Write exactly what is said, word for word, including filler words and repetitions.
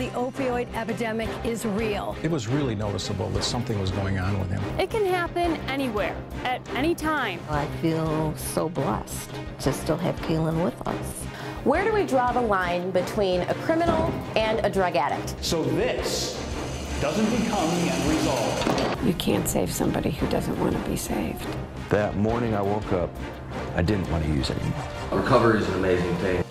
the opioid epidemic is real. It was really noticeable that something was going on with him. It can happen anywhere, at any time. I feel so blessed to still have Kaylin with us. Where do we draw the line between a criminal and a drug addict? So this doesn't become the end result. You can't save somebody who doesn't want to be saved. That morning I woke up, I didn't want to use anymore. Recovery is an amazing thing.